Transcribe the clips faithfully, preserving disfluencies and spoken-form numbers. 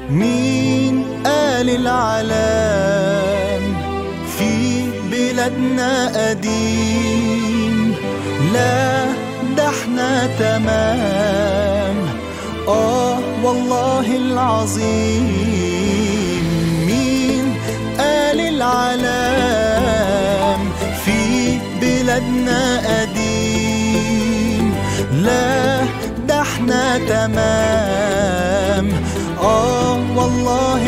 مين قال العلام في بلادنا قديم؟ لا ده احنا تمام، آه والله العظيم. مين قال العلام في بلادنا قديم؟ لا ده احنا تمام، آه والله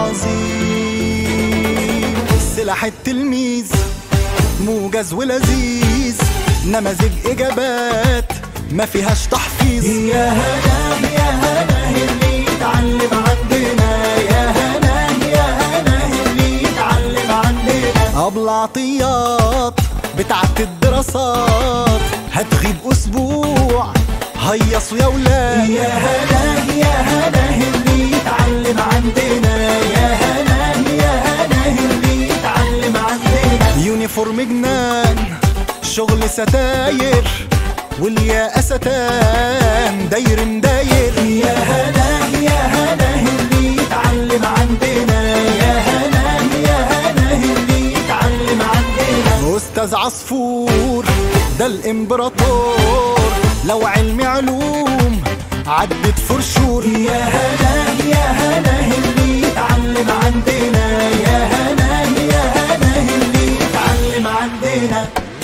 العظيم. سلاح التلميذ موجز ولذيذ، نماذج إجابات ما فيهاش تحفيظ. يا هنا يا هنا اللي يتعلم عندنا، يا هنا يا هنا اللي يتعلم عندنا. أبلة عطيات بتاعت الدراسات هتغيب أسبوع، هيصوا يا ولاد. يا هنا يا هنا اللي يتعلم عندنا، يا هنا يا هنا اللي يتعلم عندنا. يونيفورم جنان شغل ستاير، والياقة ستان داير مداير. يا هنا يا هنا اللي يتعلم عندنا، يا هنا يا هنا اللي يتعلم عندنا. أستاذ عصفور ده الإمبراطور، لو علمي علوم عدت فرشور. يا هنا يا هنا اللي يتعلم عندنا، يا هنا يا هنا اللي يتعلم عندنا.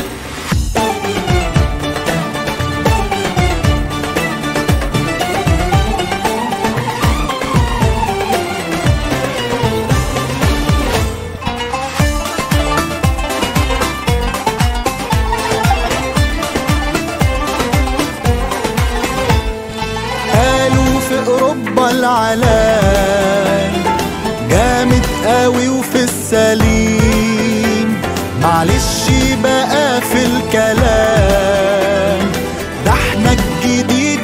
أوروبا العلام جامد قوي وفي السليم، معلش بقى في الكلام، ده احنا الجديد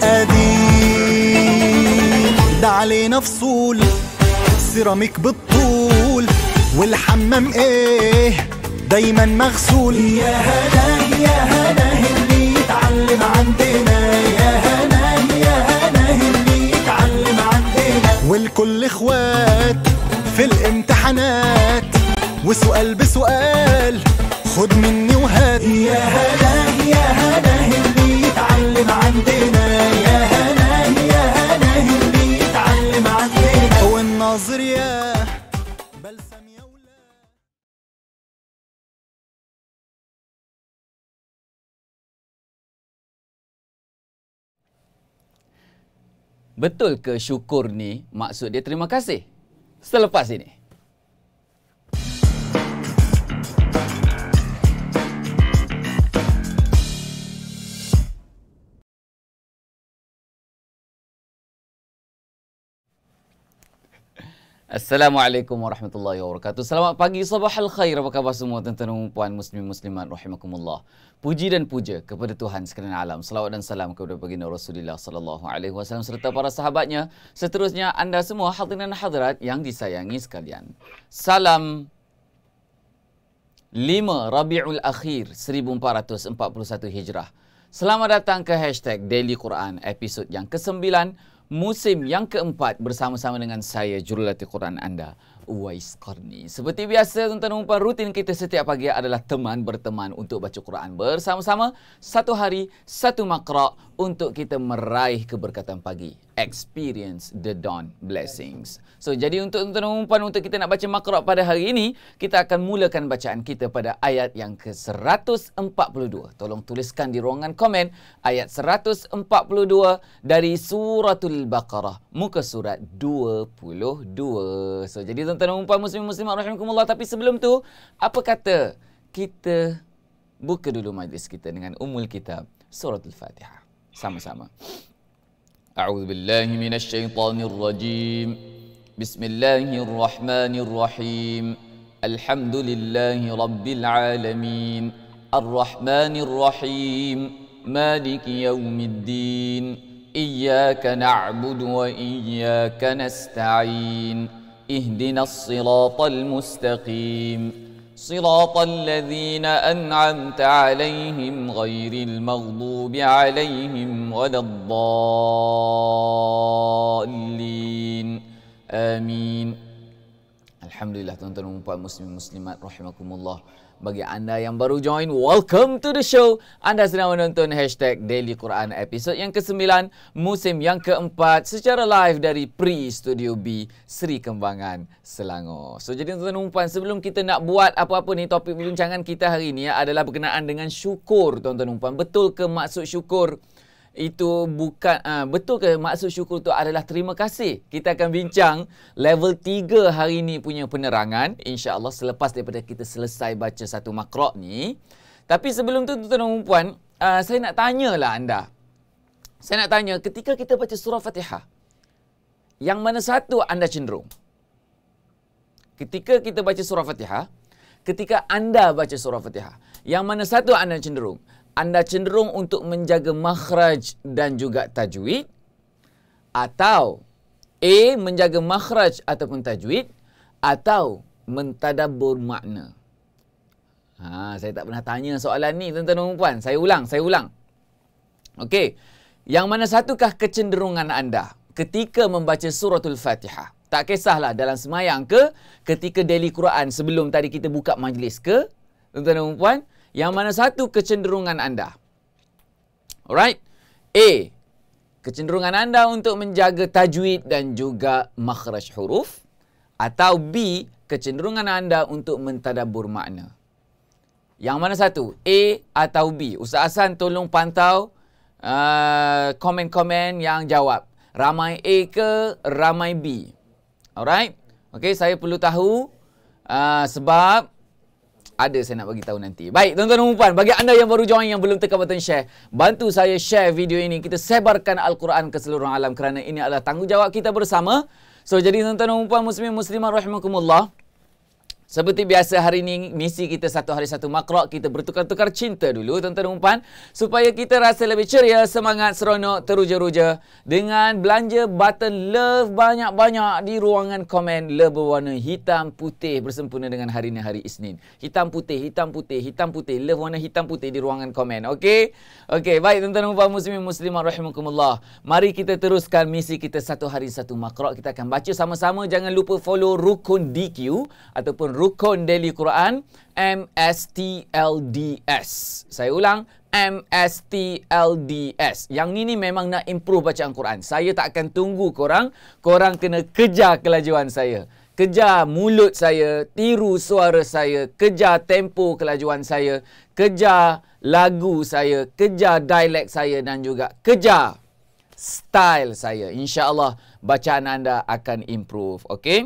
والقديم. ده علينا فصول سيراميك بالطول، والحمام ايه دايما مغسول. يا هنا يا هنا اللي يتعلم عندنا، يا هنا يا هنا اللي يتعلم عندنا. والكل اخوات في الامتحانات، وسؤال بسؤال خد مني وهات. يا هنا يا هنا اللي يتعلم عندنا، يا هنا يا هنا اللي يتعلم عندنا. والناظر يا بلسم يا ولاد. Betul ke syukur ni maksud dia terima kasih? Selepas ini. Assalamualaikum warahmatullahi wabarakatuh. Selamat pagi, sabah al-khair. Apa khabar semua tuan-tuan dan puan muslim muslimat rahimakumullah. Puji dan puja kepada Tuhan sekalian alam. Selawat dan salam kepada baginda Rasulullah sallallahu alaihi wasallam serta para sahabatnya. Seterusnya anda semua hadirin dan hadirat yang disayangi sekalian. Salam lima Rabiul Akhir seribu empat ratus empat puluh satu Hijrah. Selamat datang ke hashtag Daily Quran episod yang kesembilan. Musim yang keempat bersama-sama dengan saya, Jurulati Quran anda, Uwais Qarni. Seperti biasa, tuan-tuan dan puan, rutin kita setiap pagi adalah teman berteman untuk baca Quran bersama-sama. Satu hari, satu makra untuk kita meraih keberkatan pagi. Experience the dawn blessings. So, jadi untuk tuan-tuan dan puan, untuk kita nak baca makra pada hari ini, kita akan mulakan bacaan kita pada ayat yang ke seratus empat puluh dua. Tolong tuliskan di ruangan komen ayat seratus empat puluh dua dari Suratul Baqarah, muka surat dua puluh dua. So, jadi tuan-tuan dan puan muslim muslimat rahimakumullah, tapi sebelum tu, apa kata kita buka dulu majlis kita dengan Ummul Kitab Suratul Fatihah. Sama-sama. A'udzu billahi minasy syaithanir rajim. Bismillahirrahmanirrahim. Alhamdulillahi rabbil alamin. Arrahmanir rahim. Maliki yaumiddin. Iyyaka na'budu wa iyyaka nasta'in. Ihdinas siratal mustaqim. صراط الذين أنعمت عليهم غير المغضوب عليهم ولا الضالين Amin. Alhamdulillah tuan-tuan dan puan muslim muslimat rahimakumullah. Bagi anda yang baru join, welcome to the show. Anda sedang menonton hashtag Daily Quran episod yang kesembilan, musim yang keempat secara live dari Pri Studio B, Seri Kembangan, Selangor. So jadi tuan-tuan dan puan, sebelum kita nak buat apa-apa ni, topik perbincangan kita hari ini ya, adalah berkenaan dengan syukur tuan-tuan dan puan. Betul ke maksud syukur itu bukan uh, betul ke maksud syukur itu adalah terima kasih? Kita akan bincang level tiga hari ini punya penerangan, insya-Allah selepas daripada kita selesai baca satu makra' ni. Tapi sebelum tu tuan-tuan dan puan, uh, saya nak tanyalah anda. Saya nak tanya, ketika kita baca surah Fatihah, yang mana satu anda cenderung? Ketika kita baca surah Fatihah, ketika anda baca surah Fatihah, yang mana satu anda cenderung? Anda cenderung untuk menjaga makhraj dan juga tajwid, atau A, menjaga makhraj ataupun tajwid, atau mentadabbur makna? Ha, saya tak pernah tanya soalan ni tuan-tuan dan puan. Saya ulang, saya ulang. Okey. Yang mana satukah kecenderungan anda ketika membaca suratul Fatihah? Tak kisahlah dalam semayang ke, ketika daily Quran sebelum tadi kita buka majlis ke, tuan-tuan dan puan, yang mana satu kecenderungan anda? Alright. A, kecenderungan anda untuk menjaga tajwid dan juga makhraj huruf, atau B, kecenderungan anda untuk mentadabbur makna? Yang mana satu? A atau B? Ustaz Hasan tolong pantau uh, komen-komen yang jawab. Ramai A ke ramai B? Alright. Okey, saya perlu tahu uh, sebab ada saya nak bagi tahu nanti. Baik, tuan-tuan dan puan, bagi anda yang baru join yang belum tekan button share, bantu saya share video ini. Kita sebarkan Al-Quran ke seluruh alam kerana ini adalah tanggungjawab kita bersama. So jadi tuan-tuan dan puan muslimin muslimat rahimakumullah, seperti biasa hari ini misi kita satu hari satu makra', kita bertukar-tukar cinta dulu tuan-tuan dan puan, supaya kita rasa lebih ceria, semangat, seronok, teruja-ruja dengan belanja button love banyak-banyak di ruangan komen. Love berwarna hitam putih bersempena dengan hari ini hari Isnin. Hitam putih, hitam putih, hitam putih. Love warna hitam putih di ruangan komen. Okey? Okey, baik tuan-tuan dan puan muslimin muslimat rahimakumullah. Mari kita teruskan misi kita satu hari satu makra'. Kita akan baca sama-sama. Jangan lupa follow Rukun D Q ataupun Rukun Daily Quran M S T L D S. Saya ulang, M S T L D S. Yang ni ni memang nak improve bacaan Quran. Saya tak akan tunggu korang. Korang kena kejar kelajuan saya. Kejar mulut saya, tiru suara saya, kejar tempo kelajuan saya, kejar lagu saya, kejar dialek saya dan juga kejar style saya. InsyaAllah bacaan anda akan improve. Okey?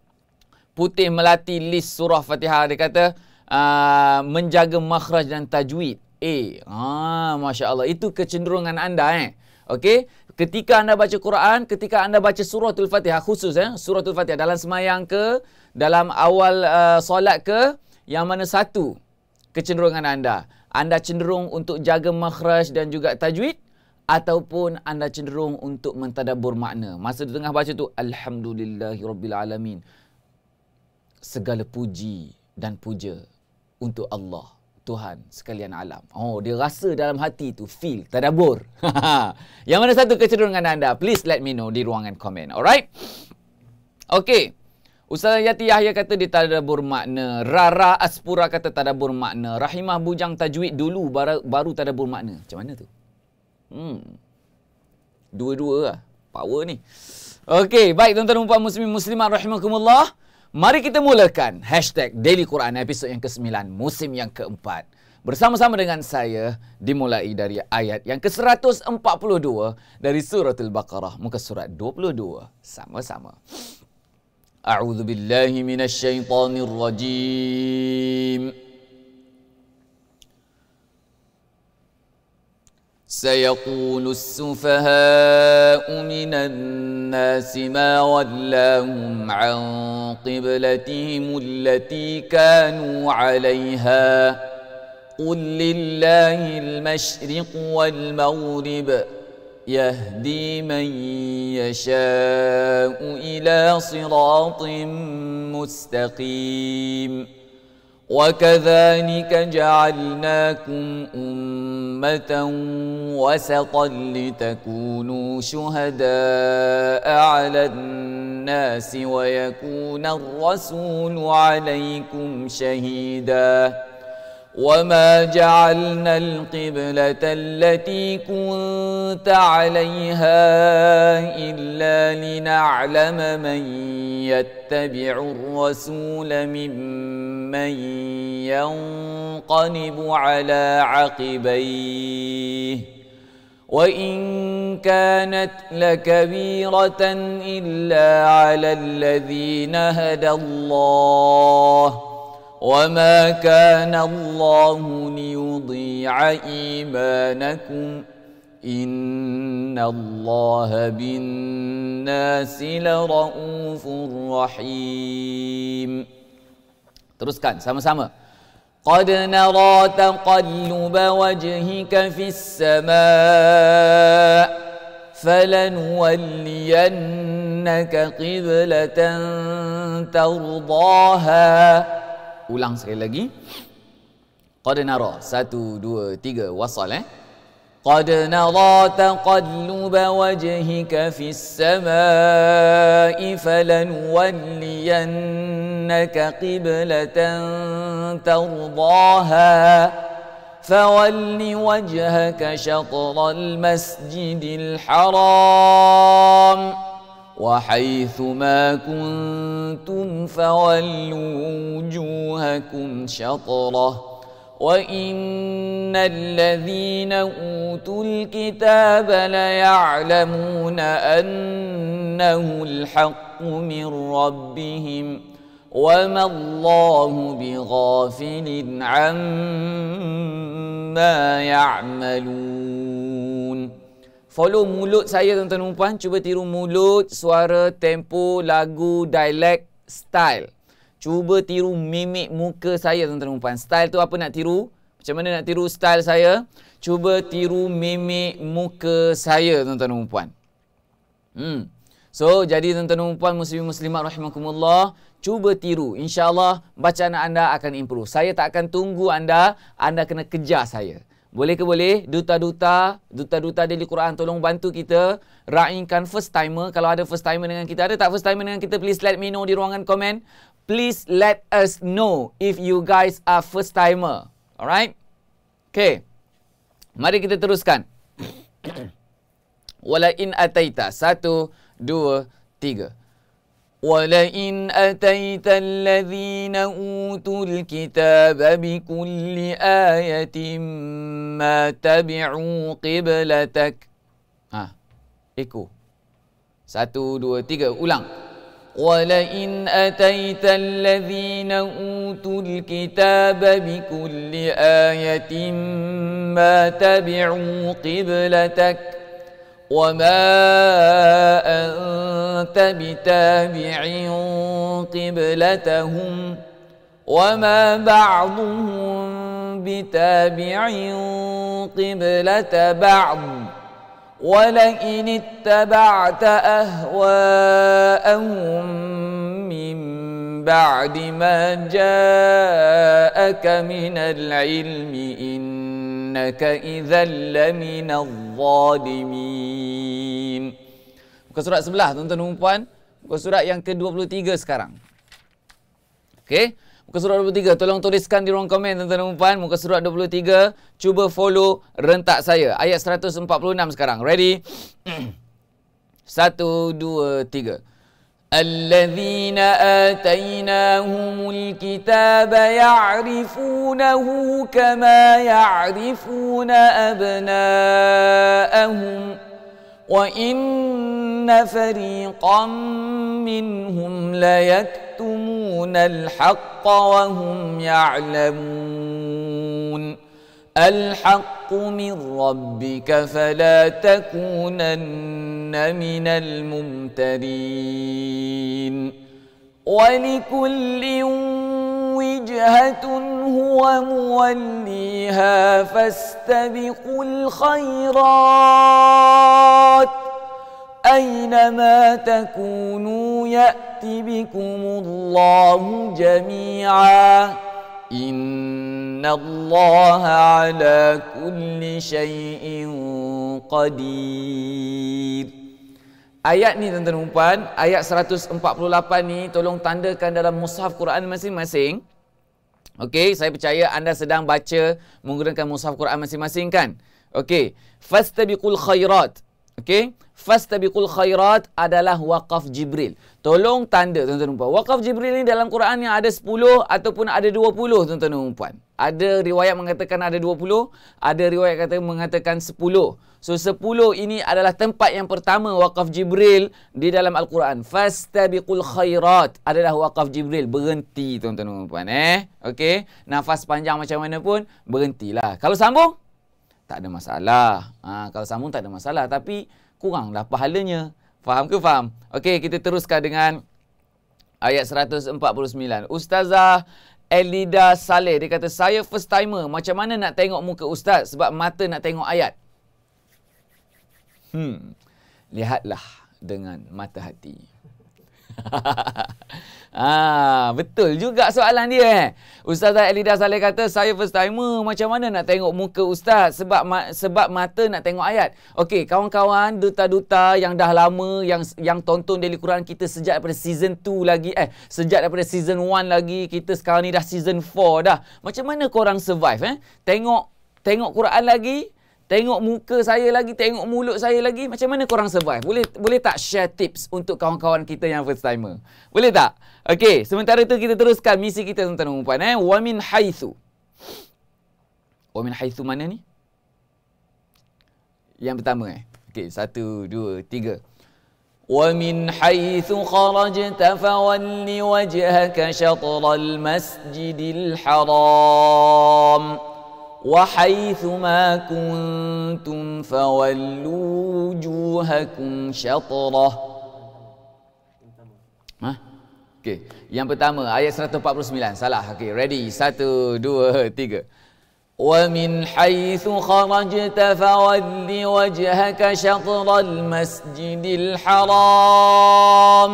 Putih melati list surah Fatihah. Dia kata uh, menjaga makhraj dan tajwid. A. Ah, Masya Allah. Itu kecenderungan anda. Eh. Okey. Ketika anda baca Quran, ketika anda baca suratul Fatihah khusus. Eh, suratul Fatihah dalam semayang ke, dalam awal uh, solat ke, yang mana satu kecenderungan anda? Anda cenderung untuk jaga makhraj dan juga tajwid, ataupun anda cenderung untuk mentadabbur makna? Masa di tengah baca tu, Alhamdulillahirrabbilalamin. Segala puji dan puja untuk Allah, Tuhan sekalian alam. Oh, dia rasa dalam hati tu, feel, tadabbur. Yang mana satu kecenderungan anda? Please let me know di ruangan komen. Alright? Okey. Ustaz Yati Yahya kata dia tadabbur makna. Rara Aspura kata tadabbur makna. Rahimah Bujang tajwid dulu, baru, baru tadabbur makna. Macam mana tu? Hmm. Dua-dua lah. Power ni. Okey. Baik, tuan-tuan dan puan muslimin muslimat rahimakumullah. Mari kita mulakan hashtag Daily Quran episod yang kesembilan, musim yang keempat. Bersama-sama dengan saya, dimulai dari ayat yang ke seratus empat puluh dua dari suratul Baqarah, muka surat dua puluh dua. Sama-sama. A'udzu billahi minasyaitonir rajim. سيقول السفهاء من الناس ما ولاهم عن قبلتهم التي كانوا عليها قل لله المشرق والمغرب يهدي من يشاء إلى صراط مستقيم وكذلك جعلناكم أمة وسطا لتكونوا شهداء على الناس ويكون الرسول عليكم شهيدا وما جعلنا القبلة التي كنت عليها إلا لنعلم من يتبع الرسول ممن ينقلب على عقبيه وإن كانت لكبيرة إلا على الذين هدى الله وما كان الله ليضيع إيمانكم إن الله بالناس لرؤوف رحيم. Teruskan sama-sama. قد نرى تقلب وجهك في السماء فلنولينك قبلة ترضاها. Ulang sekali lagi. Qad nara. Satu, dua, tiga. Wasal eh. Qad nara taqalluba wajhika fis samai falanuwalliyannaka qiblatan tardaha fawalli wajhaka syatral masjidil haram وحيث ما كنتم فولوا وجوهكم شطرة وإن الذين أوتوا الكتاب ليعلمون أنه الحق من ربهم وما الله بغافل عما يعملون. Follow mulut saya tuan-tuan dan puan. Cuba tiru mulut, suara, tempo, lagu, dialek, style. Cuba tiru mimik muka saya tuan-tuan dan puan. Style tu apa nak tiru? Macam mana nak tiru style saya? Cuba tiru mimik muka saya tuan-tuan dan puan. Hmm. So, jadi tuan-tuan dan puan muslimin muslimat rahimakumullah, cuba tiru. InsyaAllah bacaan anda akan improve. Saya tak akan tunggu anda, anda kena kejar saya. Boleh ke boleh? Duta-duta, duta-duta Daily Quran tolong bantu kita raikan first timer. Kalau ada first timer dengan kita, ada tak first timer dengan kita? Please let me know di ruangan komen. Please let us know if you guys are first timer. Alright? Okay. Mari kita teruskan. Wala in ataita. Satu, dua, tiga. وَلَئِنْ أَتَيْتَ الَّذِينَ أُوتُوا الْكِتَابَ بِكُلِّ آيَةٍ مَا تَبِعُوا قِبْلَتَكَ. Ha, eko. Satu, dua, tiga. Ulang. وَلَئِنْ أَتَيْتَ الَّذِينَ أُوتُوا الْكِتَابَ بِكُلِّ آيَةٍ مَا تَبِعُوا قِبْلَتَكَ وما أنت بتابع قبلتهم وما بعضهم بتابع قبلة بعض ولئن اتبعت أهواءهم من بعد ما جاءك من العلم إنك إذا لمن الظالمين. Muka surat sebelah tuan-tuan dan puan. Muka surat yang ke dua puluh tiga sekarang. Okey. Muka surat dua puluh tiga. Tolong tuliskan di ruang komen tuan-tuan dan puan. Muka surat dua puluh tiga. Cuba follow rentak saya. Ayat seratus empat puluh enam sekarang. Ready? Satu, dua, tiga. الذين آتيناهم الكتاب يعرفونه كما يعرفون أبناءهم وإن فريقا منهم ليكتمون الحق وهم يعلمون الحق من ربك فلا تكونن من الممترين ولكل وجهة هو موليها فاستبقوا الخيرات أينما تكونوا يأت بكم الله جميعا Innallaha ala kulli syai'in qadir. Ayat ni tuan-tuan dan puan, ayat seratus empat puluh lapan ni tolong tandakan dalam mushaf Quran masing-masing. Okey, saya percaya anda sedang baca menggunakan mushaf Quran masing-masing kan? Okey, fastabiqul khairat. Okey, fastabiqul khairat adalah waqaf Jibril. Tolong tanda tuan-tuan dan puan. Waqaf Jibril ni dalam Quran yang ada sepuluh ataupun ada dua puluh tuan-tuan dan puan. Ada riwayat mengatakan ada dua puluh, ada riwayat kata mengatakan sepuluh. So sepuluh ini adalah tempat yang pertama waqaf Jibril di dalam Al-Quran. Fastabiqul khairat adalah waqaf Jibril. Berhenti tuan-tuan dan puan eh. Okey, nafas panjang macam mana pun berhentilah. Kalau sambung tak ada masalah. Ha, kalau sambung tak ada masalah, tapi kuranglah pahalanya. Faham ke faham? Okey, kita teruskan dengan ayat seratus empat puluh sembilan. Ustazah Elida Saleh, dia kata, saya first timer. Macam mana nak tengok muka ustaz? Sebab mata nak tengok ayat. Hmm, lihatlah dengan mata hati. Ah, betul juga soalan dia eh. Ustazah Elida Saleh kata, saya first timer, macam mana nak tengok muka ustaz sebab ma- sebab mata nak tengok ayat. Okey, kawan-kawan duta-duta yang dah lama yang yang tonton Daily Quran kita sejak daripada season dua lagi eh sejak daripada season one lagi, kita sekarang ni dah season four dah. Macam mana korang survive eh? Tengok tengok Quran lagi, tengok muka saya lagi, tengok mulut saya lagi. Macam mana korang survive? Boleh boleh tak share tips untuk kawan-kawan kita yang first timer? Boleh tak? Okey, sementara tu kita teruskan misi kita tuan-tuan dan puan eh. Wa min haitsu. Wa min haitsu mana ni? Yang pertama eh. Okey, satu, dua, tiga. Wa min haitsu kharajta fawalli wajhaka syatral masjidil haram. وحيث ما كنتم فولوا وجوهكم شطره. Ha? Okey, yang pertama ayat seratus empat puluh sembilan. Salah. Okey, ready. Satu, dua, tiga. ومن حيث خرجت فول وجهك شطر المسجد الحرام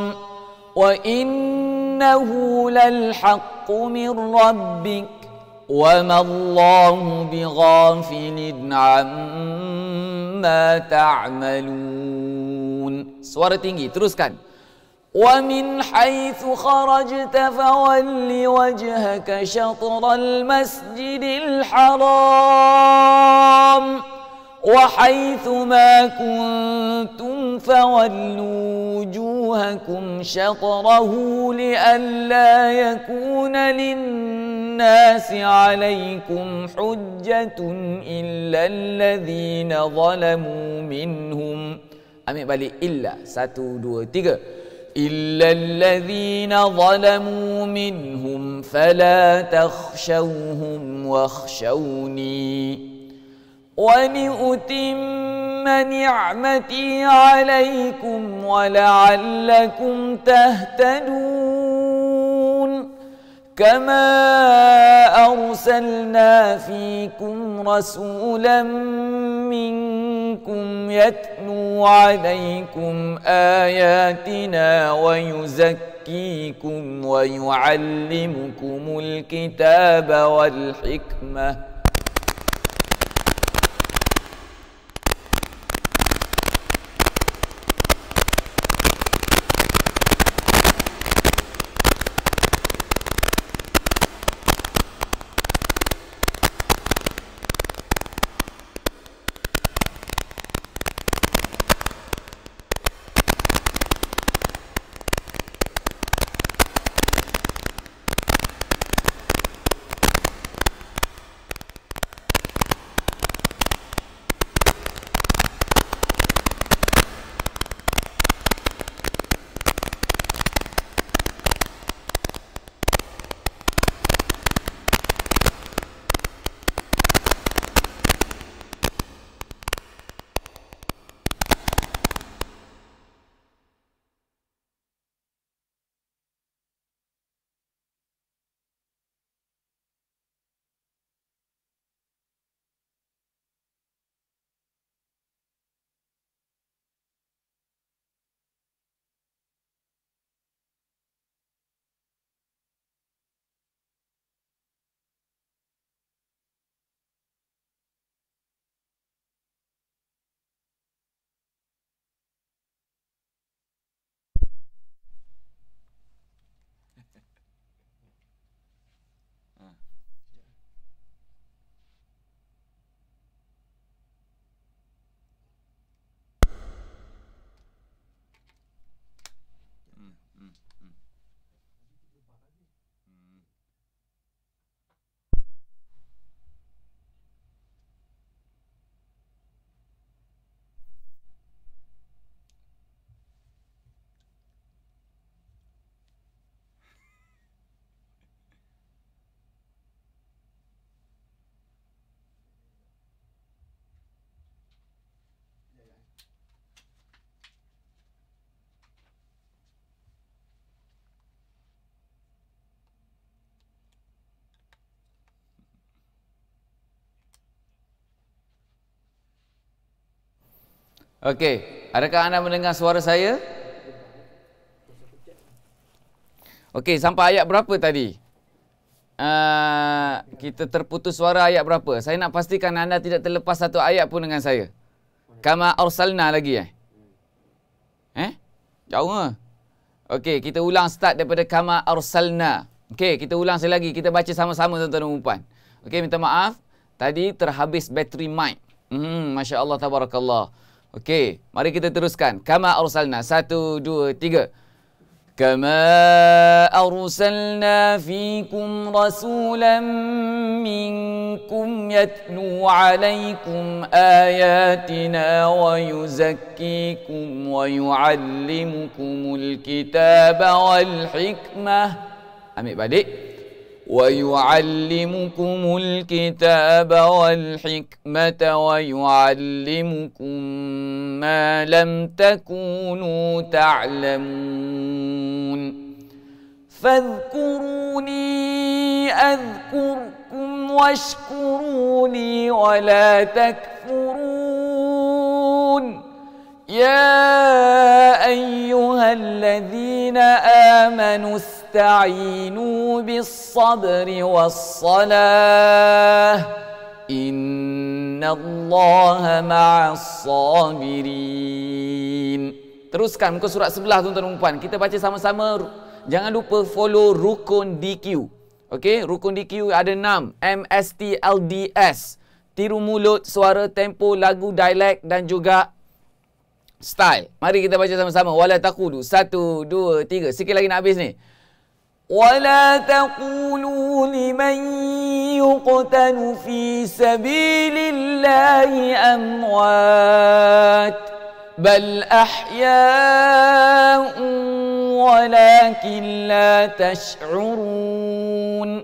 وإنه للحق من ربك وَمَا اللَّهُ بِغَافِلٍ عَمَّا تَعْمَلُونَ. Suara tinggi, teruskan. وَمِنْ حَيْثُ خَرَجْتَ فَوَلِّ وَجْهَكَ شَطْرَ الْمَسْجِدِ الْحَرَامِ وَحَيْثُ مَا كُنْتُمْ فَوَلُّوا وُجُوهَكُمْ شَطْرَهُ لِئَلَّا يَكُونَ لِلنَّاسِ عَلَيْكُمْ حُجَّةٌ إِلَّا الَّذِينَ ظَلَمُوا مِنْهُمْ. Ambil balik illa. Satu, dua, tiga. إِلَّا الَّذِينَ ظَلَمُوا مِنْهُمْ فَلَا تَخْشَوْهُمْ وَاخْشَوْنِي وَلِأُتِمَّ نِعْمَتِي عَلَيْكُمْ وَلَعَلَّكُمْ تَهْتَدُونَ كَمَا أَرْسَلْنَا فِيكُمْ رَسُولًا مِّنكُمْ يَتْلُو عَلَيْكُمْ آيَاتِنَا وَيُزَكِّيكُمْ وَيُعَلِّمُكُمُ الْكِتَابَ وَالْحِكْمَةَ. Okey, adakah anda mendengar suara saya? Okey, sampai ayat berapa tadi? Uh, kita terputus suara ayat berapa? Saya nak pastikan anda tidak terlepas satu ayat pun dengan saya. Kama arsalna lagi eh? Eh? Jauh ke? Okey, kita ulang start daripada kama arsalna. Okey, kita ulang sekali lagi. Kita baca sama-sama tuan-tuan dan puan. Okey, minta maaf. Tadi terhabis bateri mic. Hmm, Masya Allah, tabarakallah. Okey, mari kita teruskan. Kama arsalna. Satu, dua, tiga. كما أرسلنا فيكم رسولا منكم يتلو عليكم آياتنا ويزكيكم ويعلمكم الكتاب والحكمة أمي balik ويعلمكم الكتاب والحكمة ويعلمكم ما لم تكونوا تعلمون فاذكروني أذكركم واشكروا لي ولا تكفرون يا أيها الذين آمنوا استعينوا بالصبر والصلاة إن الله مع الصابرين. Teruskan muka surat sebelah tuan-tuan dan puan. Kita baca sama-sama. Jangan lupa follow Rukun D Q. Okey, Rukun D Q ada enam. M S T L D S. Tiru mulut, suara, tempo, lagu, dialek dan juga style. Mari kita baca sama-sama. Wala taqulu. Satu, dua, tiga. Sikit lagi nak habis ni. Wala taqulu liman yuqtanu fi sabilillahi amwat. Bal ahya'un walakin la tash'urun.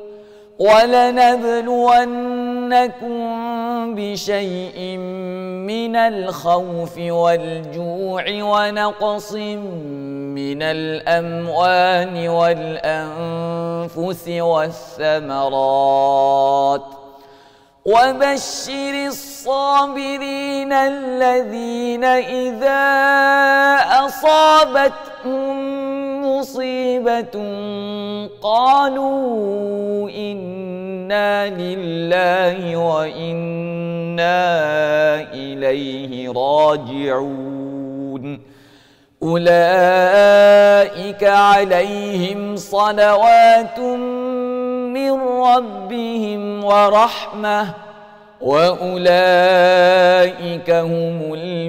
وَلَنَبْلُوَنَّكُمْ بِشَيْءٍ مِّنَ الْخَوْفِ وَالْجُوعِ وَنَقْصٍ مِّنَ الْأَمْوَالِ وَالْأَنفُسِ وَالثَّمَرَاتِ وَبَشِّرِ الصَّابِرِينَ الَّذِينَ إِذَا أَصَابَتْهُمْ مصيبة قالوا إنا لله وإنا إليه راجعون أولئك عليهم صلوات من ربهم ورحمة وأولئك هم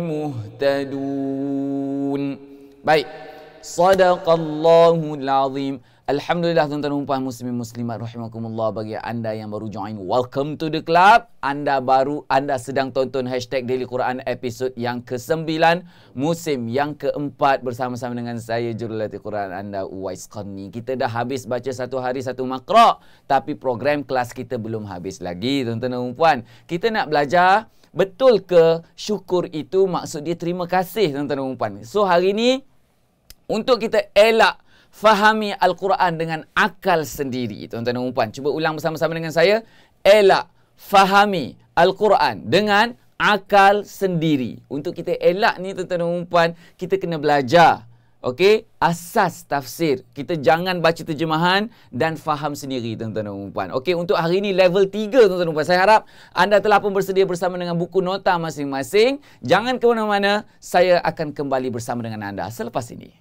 المهتدون. Baik. Sadaqallahul azim. Alhamdulillah tuan-tuan dan puan muslimin muslimat rahimakumullah, bagi anda yang baru join, welcome to the club. Anda baru anda sedang tonton hashtag Daily Quran episod yang kesembilan, musim yang keempat bersama-sama dengan saya Jurulatih Quran anda Uwais Qarni. Kita dah habis baca satu hari satu makra, tapi program kelas kita belum habis lagi tuan-tuan dan puan. Kita nak belajar betul ke syukur itu maksud dia terima kasih tuan-tuan dan puan. So hari ni untuk kita elak fahami Al-Quran dengan akal sendiri. Tuan-tuan dan puan, cuba ulang bersama-sama dengan saya. Elak fahami Al-Quran dengan akal sendiri. Untuk kita elak ni tuan-tuan dan puan, kita kena belajar. Okey, asas tafsir. Kita jangan baca terjemahan dan faham sendiri tuan-tuan dan puan. Okey, untuk hari ini level tiga tuan-tuan dan puan. Saya harap anda telah pun bersedia bersama dengan buku nota masing-masing. Jangan ke mana-mana, saya akan kembali bersama dengan anda selepas ini.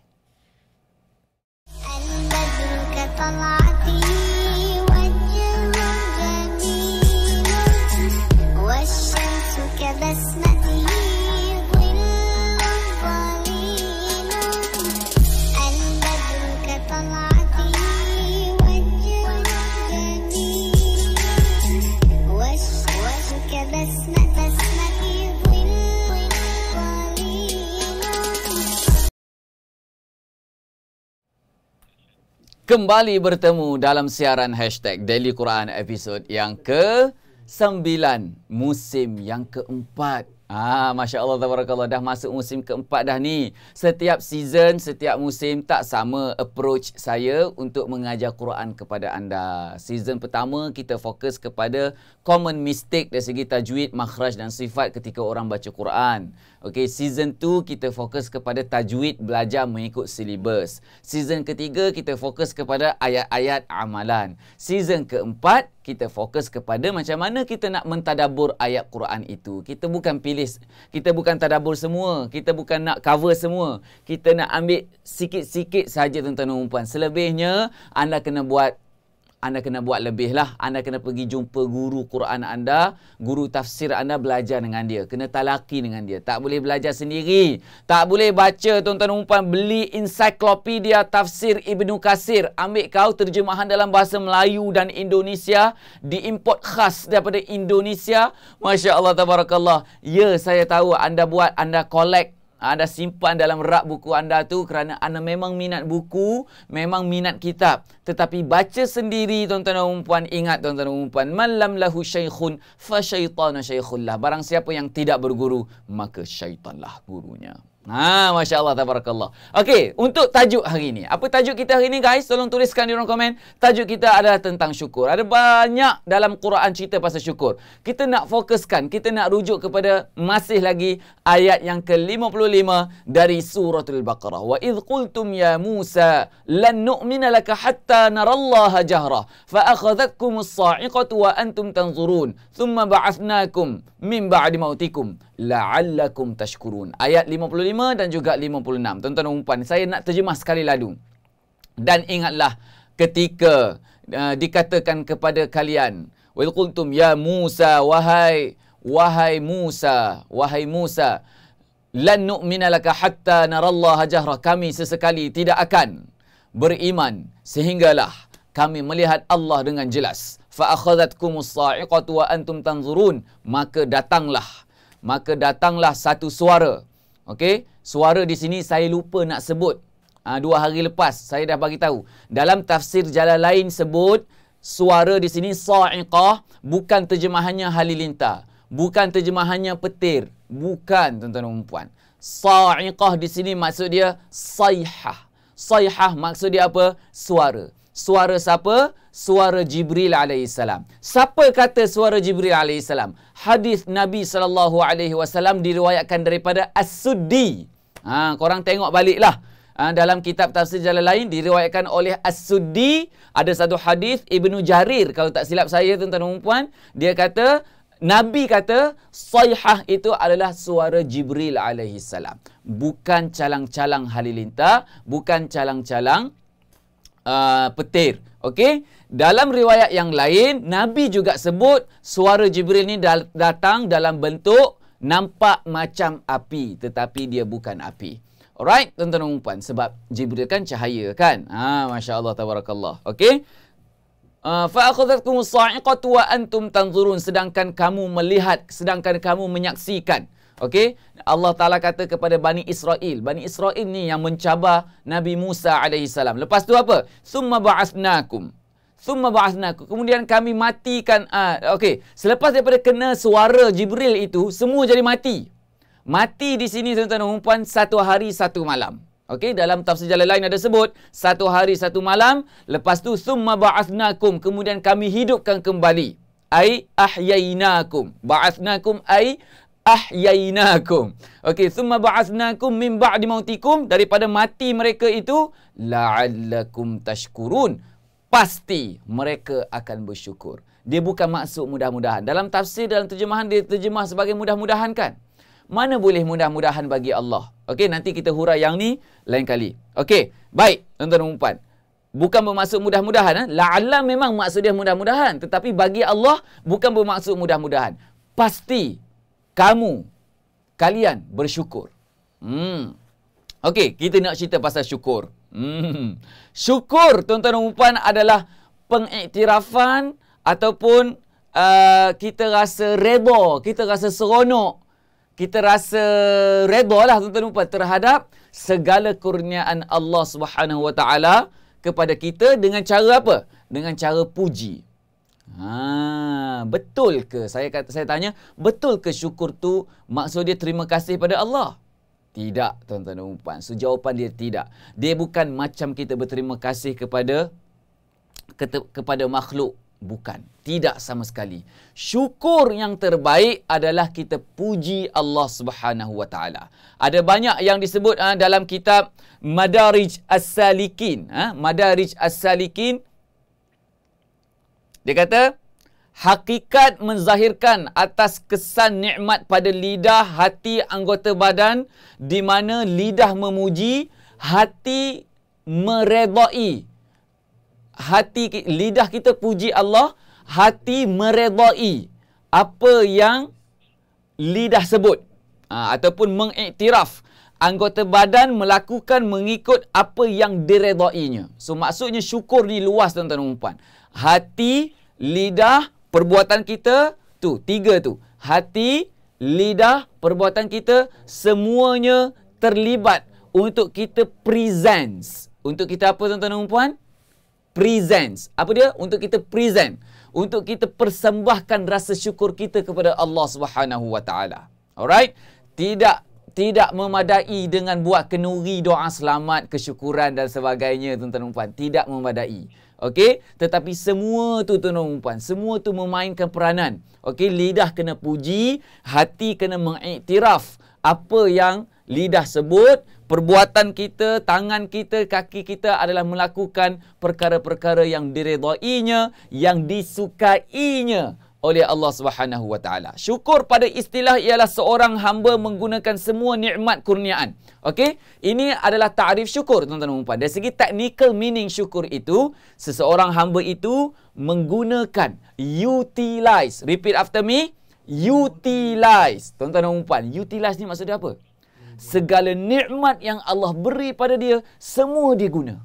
Kembali bertemu dalam siaran hashtag Daily Quran episod yang ke sembilan, musim yang keempat. Ah, Masya Allah, tabarakallah. Dah masuk musim keempat dah ni. Setiap season, setiap musim tak sama approach saya untuk mengajar Quran kepada anda. Season pertama kita fokus kepada common mistake dari segi tajwid, makhraj dan sifat ketika orang baca Quran. Okey, season dua kita fokus kepada tajwid, belajar mengikut silibus. Season ketiga kita fokus kepada ayat-ayat amalan. Season keempat kita fokus kepada macam mana kita nak mentadabbur ayat Quran itu. Kita bukan pilih, kita bukan tadabbur semua. Kita bukan nak cover semua. Kita nak ambil sikit-sikit saja tuan-tuan dan puan. Selebihnya, anda kena buat Anda kena buat lebih lah. Anda kena pergi jumpa guru Quran anda, guru tafsir anda, belajar dengan dia. Kena talaki dengan dia. Tak boleh belajar sendiri. Tak boleh baca, tuan-tuan dan puan, beli ensiklopedia tafsir Ibnu Katsir. Ambil kau terjemahan dalam bahasa Melayu dan Indonesia, diimport khas daripada Indonesia. Masya Allah, tabarakallah. Ya, saya tahu anda buat, anda collect, anda simpan dalam rak buku anda tu kerana anda memang minat buku, memang minat kitab. Tetapi baca sendiri, tuan-tuan dan puan, ingat tuan-tuan dan puan, man lam lahu syaikhun fa syaitanu syaikhul lah. Barang siapa yang tidak berguru, maka syaitanlah gurunya. Ha, Masya Allah, tabarakallah. Okey, untuk tajuk hari ini. Apa tajuk kita hari ini, guys? Tolong tuliskan di ruang komen. Tajuk kita adalah tentang syukur. Ada banyak dalam Quran cerita pasal syukur. Kita nak fokuskan, kita nak rujuk kepada masih lagi ayat yang ke lima puluh lima dari suratul Baqarah. Wa idh qultum ya Musa lan nu'mina laka hatta narallaha jahra fa akhadhatkumus sa'iqatu wa antum tanzurun thumma ba'athnakum min ba'di mautikum la'allakum tashkurun. Ayat lima puluh lima dan juga lima puluh enam. Tuan-tuan dan puan, saya nak terjemah sekali lalu. Dan ingatlah ketika uh, dikatakan kepada kalian, wa idh qultum ya Musa, wahai wahai Musa, wahai Musa, lan nu'mina laka hatta narallaha jahra, kami sesekali tidak akan beriman sehinggalah kami melihat Allah dengan jelas. Fa akhadhatkumus sa'iqatu wa antum tanzurun, maka datanglah maka datanglah satu suara. Okey, suara di sini saya lupa nak sebut. Ha, dua hari lepas saya dah bagi tahu. Dalam tafsir Jalalain sebut suara di sini sa'iqah, bukan terjemahannya halilintar, bukan terjemahannya petir, bukan, tuan-tuan dan puan. Sa'iqah di sini maksud dia sayhah. Sayhah maksud dia apa? Suara. Suara siapa? Suara Jibril alaihissalam. Siapa kata suara Jibril alaihissalam? Hadis Nabi sallallahu alaihi wasallam diriwayatkan daripada As-Suddi. Ha, korang tengok baliklah. Ha, dalam kitab tafsir Jalalain diriwayatkan oleh As-Suddi. Ada satu hadis Ibnu Jarir, kalau tak silap saya, tuan-tuan dan puan, dia kata, Nabi kata sayhah itu adalah suara Jibril alaihissalam. Bukan calang-calang halilintar, bukan calang-calang uh, petir. Okey, dalam riwayat yang lain Nabi juga sebut suara Jibril ni datang dalam bentuk nampak macam api, tetapi dia bukan api. Alright, tuan-tuan dan puan, sebab Jibril kan cahaya kan. Ha, Masya Allah, tabarakallah. Okey, uh, fa akhadhatkumus sa'iqatu wa antum tanzurun, sedangkan kamu melihat, sedangkan kamu menyaksikan. Okey, Allah Ta'ala kata kepada Bani Israel. Bani Israel ni yang mencabar Nabi Musa alaihissalam. Lepas tu apa? Summa ba'athnakum. Summa ba'athnakum. Kemudian kami matikan. Uh, Okey, selepas daripada kena suara Jibril itu, semua jadi mati. Mati di sini, tuan-tuan dan puan, satu hari satu malam. Okey, dalam tafsir Jalalain ada sebut satu hari satu malam. Lepas tu summa ba'athnakum, kemudian kami hidupkan kembali. Ai ahyainakum. Ba'athnakum ai ahyainakum. Okey, thumma ba'athnakum min ba'di mautikum, daripada mati mereka itu, la'allakum tashkurun, pasti mereka akan bersyukur. Dia bukan maksud mudah-mudahan. Dalam tafsir, dalam terjemahan, dia terjemah sebagai mudah-mudahan kan? Mana boleh mudah-mudahan bagi Allah? Okey, nanti kita hurai yang ni lain kali. Okey, baik, tuan-tuan dan puan. Bukan bermaksud mudah-mudahan. Eh? La'alla memang maksud dia mudah-mudahan. Tetapi bagi Allah, bukan bermaksud mudah-mudahan. Pasti kamu, kalian bersyukur. Hmm. Okey, kita nak cerita pasal syukur. Hmm. Syukur, tuan-tuan dan puan, adalah pengiktirafan ataupun uh, kita rasa redha, kita rasa seronok, kita rasa redha lah, tuan-tuan dan puan, terhadap segala kurniaan Allah Subhanahu Wa Taala kepada kita dengan cara apa? Dengan cara puji. Ha, betul ke? Saya kata saya tanya, betul ke syukur tu maksud dia terima kasih pada Allah? Tidak, tuan-tuan dan puan. So, jawapan dia tidak. Dia bukan macam kita berterima kasih kepada ke, kepada makhluk. Bukan. Tidak sama sekali. Syukur yang terbaik adalah kita puji Allah Subhanahu Wa Taala. Ada banyak yang disebut uh, dalam kitab Madarij As-Salikin. Uh, Madarij As-Salikin. Dia kata, hakikat menzahirkan atas kesan nikmat pada lidah, hati, anggota badan, di mana lidah memuji, hati meredai. Hati, lidah kita puji Allah, hati meredai apa yang lidah sebut. Ha, ataupun mengiktiraf. Anggota badan melakukan mengikut apa yang diredainya. So, maksudnya syukur ni luas, tuan-tuan dan puan. Hati, lidah, perbuatan kita, tu, tiga tu. Hati, lidah, perbuatan kita, semuanya terlibat untuk kita present. Untuk kita apa, tuan-tuan dan puan? Present. Apa dia? Untuk kita present. Untuk kita persembahkan rasa syukur kita kepada Allah Subhanahu Wa Taala. Alright? Tidak tidak memadai dengan buat kenduri, doa selamat, kesyukuran dan sebagainya, tuan-tuan dan puan. Tidak memadai. Okey, tetapi semua tu, tuan-tuan dan puan, semua tu memainkan peranan. Okey, lidah kena puji, hati kena mengiktiraf apa yang lidah sebut, perbuatan kita, tangan kita, kaki kita adalah melakukan perkara-perkara yang diredainya, yang disukainya oleh Allah Subhanahu Wa Taala. Syukur pada istilah ialah seorang hamba menggunakan semua nikmat kurniaan. Okey, ini adalah takrif syukur, tuan-tuan dan puan. Dari segi technical meaning syukur itu, seseorang hamba itu menggunakan, utilize. Repeat after me. Utilize. Tuan-tuan dan puan, utilize ni maksud dia apa? Segala nikmat yang Allah beri pada dia, semua dia guna.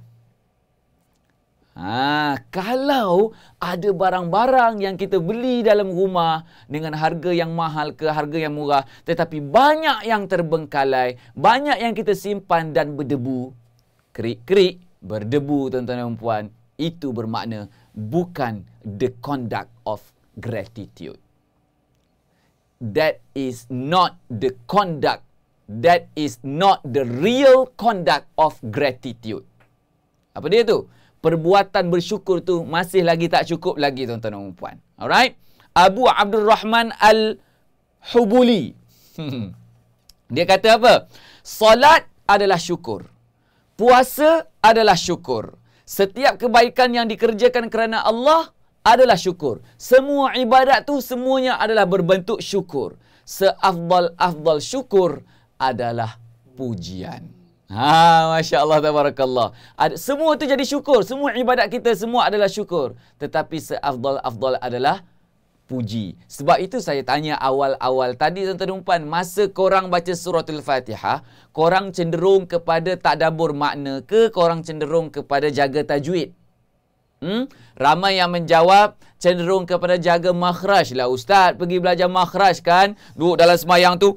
Ha, kalau ada barang-barang yang kita beli dalam rumah dengan harga yang mahal ke harga yang murah, tetapi banyak yang terbengkalai, banyak yang kita simpan dan berdebu, kerik-kerik, berdebu, tuan-tuan dan puan, itu bermakna bukan the conduct of gratitude. That is not the conduct. That is not the real conduct of gratitude. Apa dia tu? Perbuatan bersyukur tu masih lagi tak cukup lagi, tuan-tuan dan puan. Alright? Abu Abdul Rahman Al-Hubuli. Dia kata apa? Salat adalah syukur. Puasa adalah syukur. Setiap kebaikan yang dikerjakan kerana Allah adalah syukur. Semua ibadat tu semuanya adalah berbentuk syukur. Seafdal-afdal syukur adalah pujian. Ha, Masya Allah, tabarakallah. Ada, semua tu jadi syukur. Semua ibadat kita semua adalah syukur. Tetapi seafdal-afdal adalah puji. Sebab itu saya tanya awal-awal tadi, tuan-tuan dan puan, masa korang baca suratul Fatihah, korang cenderung kepada tadabbur makna ke korang cenderung kepada jaga tajwid? Hmm? Ramai yang menjawab cenderung kepada jaga makhraj lah. Ustaz pergi belajar makhraj kan, duduk dalam semayang tu,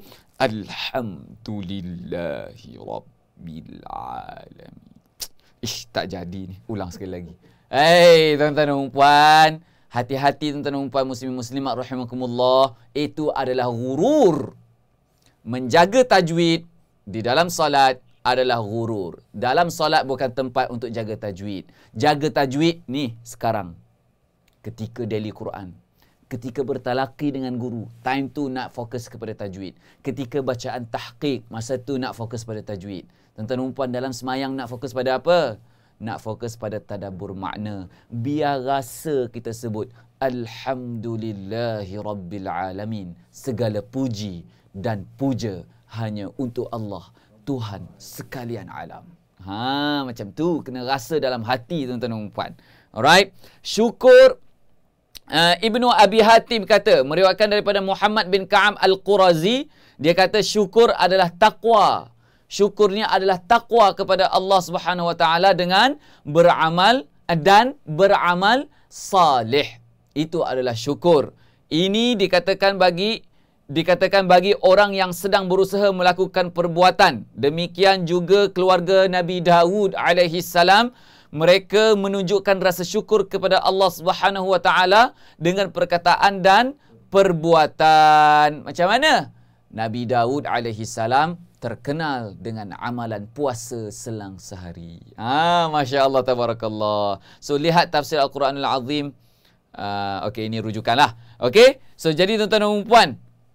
Alhamdulillahi Rabbil Alamin. Ish, tak jadi ni. Ulang sekali lagi. Hei, tuan-tuan dan puan, hati-hati, tuan-tuan dan puan muslimin muslimat rahimakumullah. Itu adalah ghurur. Menjaga tajwid di dalam salat adalah ghurur. Dalam solat bukan tempat untuk jaga tajwid. Jaga tajwid ni sekarang. Ketika daily Quran. Ketika bertalaqi dengan guru. Time tu nak fokus kepada tajwid. Ketika bacaan tahqiq. Masa tu nak fokus pada tajwid. Tuan-tuan dan puan, dalam semayang nak fokus pada apa? Nak fokus pada tadabbur makna. Biar rasa kita sebut Alhamdulillahi Rabbil Alamin. Segala puji dan puja hanya untuk Allah, Tuhan sekalian alam. Ha, macam tu. Kena rasa dalam hati, tuan-tuan dan puan. Alright. Syukur. Uh, Ibnu Abi Hatim kata, meriwayatkan daripada Muhammad bin Ka'ab Al-Qurazi, dia kata syukur adalah taqwa. Syukurnya adalah taqwa kepada Allah Subhanahu Wa Taala dengan beramal dan beramal salih. Itu adalah syukur. Ini dikatakan bagi dikatakan bagi orang yang sedang berusaha melakukan perbuatan. Demikian juga keluarga Nabi Daud alaihi salam mereka menunjukkan rasa syukur kepada Allah Subhanahu Wa Taala dengan perkataan dan perbuatan. Macam mana? Nabi Daud alaihi salam terkenal dengan amalan puasa selang sehari. Ah, Masya Allah, tabarakallah. So, lihat tafsir Al-Quranul Azim. Uh, Okey, ini rujukanlah. Okey, so jadi tuan-tuan dan puan.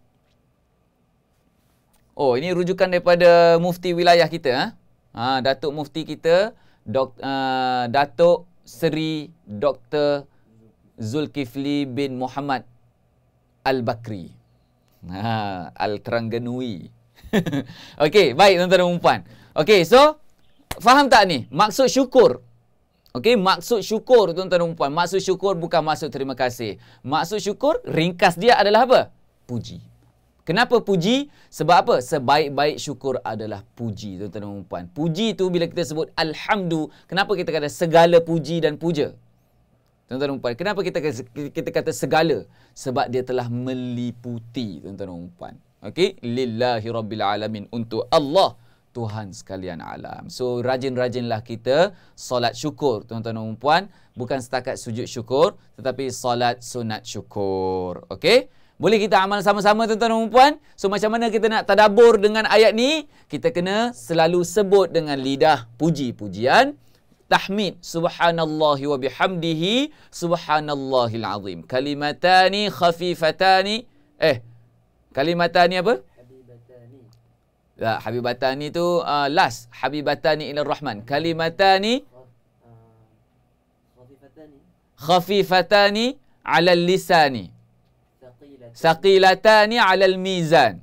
Oh, ini rujukan daripada mufti wilayah kita. Ha? Ha, Datuk Mufti kita, Dok, uh, Datuk Seri Doktor Zulkifli bin Muhammad Al-Bakri. Ha, Al-Terengganu. Okey, baik tuan-tuan dan puan. Okey, so faham tak ni? Maksud syukur. Okey, maksud syukur tuan-tuan dan puan. Maksud syukur bukan maksud terima kasih. Maksud syukur, ringkas dia adalah apa? Puji. Kenapa puji? Sebab apa? Sebaik-baik syukur adalah puji tuan-tuan dan puan. Puji tu bila kita sebut alhamdu, kenapa kita kata segala puji dan puja? Tuan-tuan dan puan, kenapa kita kita kata segala? Sebab dia telah meliputi tuan-tuan dan puan. Okey, lillahi rabbil alamin, untuk Allah Tuhan sekalian alam. So, rajin-rajinlah kita solat syukur, tuan-tuan dan puan. Bukan setakat sujud syukur, tetapi solat sunat syukur. Okey? Boleh kita amal sama-sama, tuan-tuan dan puan? So, macam mana kita nak tadabbur dengan ayat ni? Kita kena selalu sebut dengan lidah puji-pujian. Tahmid, subhanallahi wa bihamdihi, subhanallahil azim. Kalimatani khafifatani. Eh, kalimatani apa? Ya, habibatani tu uh, last. Habibatani ila rahman. Kalimatani khafifatani khafifatani ala lisani. Saqilatani ala al-mizan.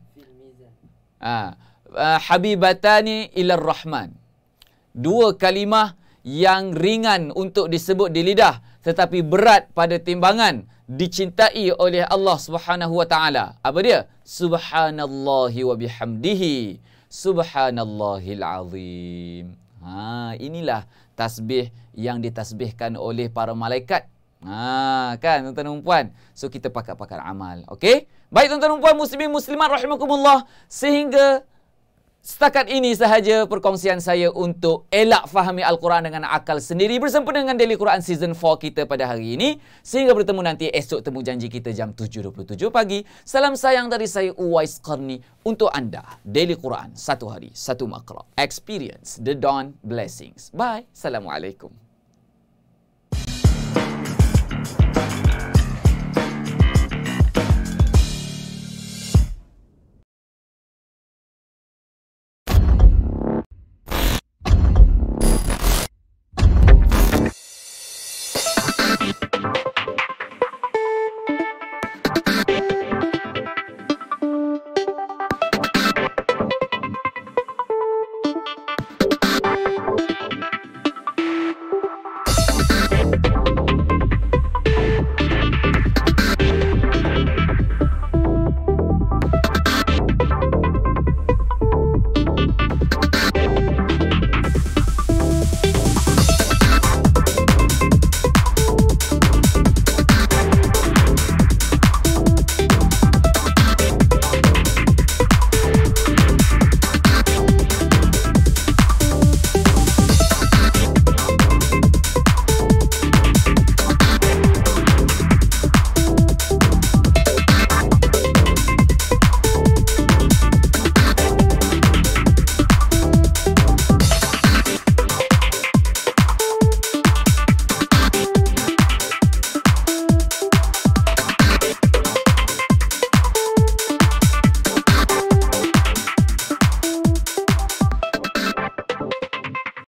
Ah, uh, habibatani ila rahman. Dua kalimah yang ringan untuk disebut di lidah tetapi berat pada timbangan, dicintai oleh Allah Subhanahu Wa Taala. Apa dia? Subhanallahi wa bihamdihi, subhanallahil azim. Ha, inilah tasbih yang ditasbihkan oleh para malaikat. Ha, kan tuan-tuan dan puan. So kita pakat-pakat amal. Okey? Baik tuan-tuan dan puan muslimin muslimat rahimakumullah, sehingga setakat ini sahaja perkongsian saya untuk elak fahami Al-Quran dengan akal sendiri bersempena dengan Daily Quran Season empat kita pada hari ini. Sehingga bertemu nanti esok, temu janji kita jam tujuh dua puluh tujuh pagi. Salam sayang dari saya Uwais Qarni untuk anda. Daily Quran, satu hari, satu makra. Experience the dawn blessings. Bye. Assalamualaikum.